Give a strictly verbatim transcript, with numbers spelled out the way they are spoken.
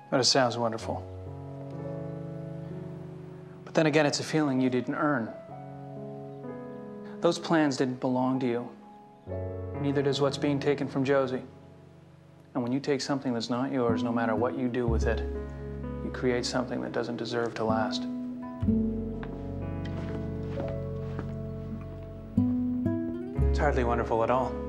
But it sounds wonderful. But then again, it's a feeling you didn't earn. Those plans didn't belong to you. Neither does what's being taken from Josie. And when you take something that's not yours, no matter what you do with it, you create something that doesn't deserve to last. It's hardly wonderful at all.